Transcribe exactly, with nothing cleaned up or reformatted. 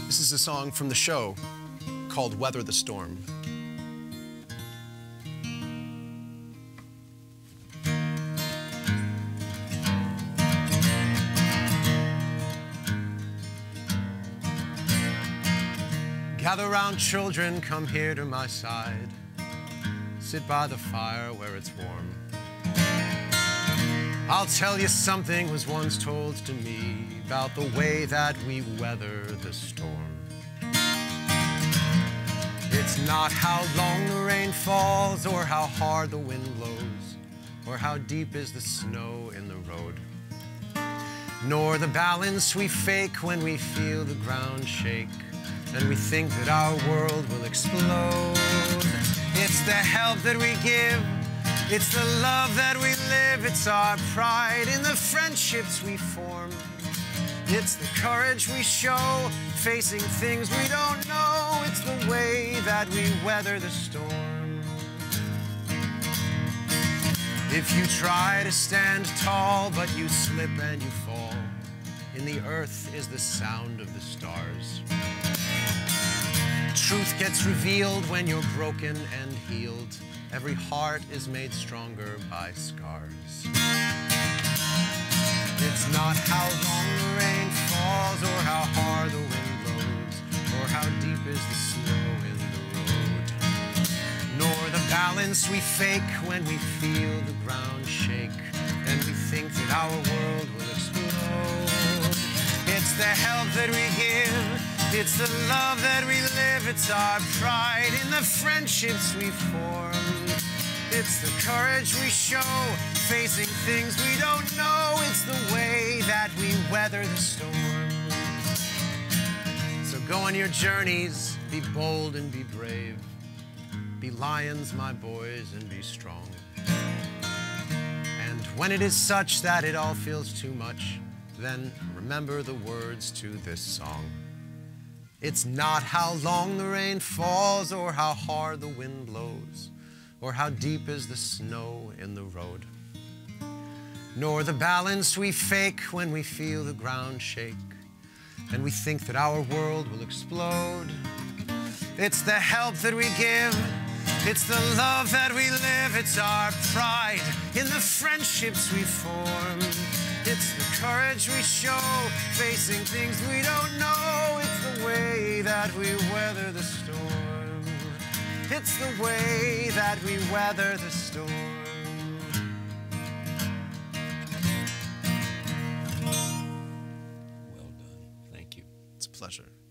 This is a song from the show called Weather the Storm. Gather round, children, come here to my side. Sit by the fire where it's warm. I'll tell you something was once told to me about the way that we weather the storm. It's not how long the rain falls, or how hard the wind blows, or how deep is the snow in the road, nor the balance we fake when we feel the ground shake and we think that our world will explode. It's the help that we give, it's the love that we live, it's our pride in the friendships we form. It's the courage we show, facing things we don't know. It's the way that we weather the storm. If you try to stand tall, but you slip and you fall, in the earth is the sound of the stars. Truth gets revealed when you're broken and healed. Every heart is made stronger by scars. It's not how long the rain falls, or how hard the wind blows, or how deep is the snow in the road, nor the balance we fake when we feel the ground shake and we think that our world will explode. It's the help that we give, it's the love that we live, it's our pride in the friendships we form. It's the courage we show, facing things we don't know. It's the way that we weather the storm. So go on your journeys, be bold and be brave. Be lions, my boys, and be strong. And when it is such that it all feels too much, then remember the words to this song. It's not how long the rain falls, or how hard the wind blows, or how deep is the snow in the road, nor the balance we fake when we feel the ground shake and we think that our world will explode. It's the help that we give, it's the love that we live, it's our pride in the friendships we form. It's the courage we show, facing things we don't know. It's the way that we weather the storm. It's the way that we weather the storm. Well done. Thank you. It's a pleasure.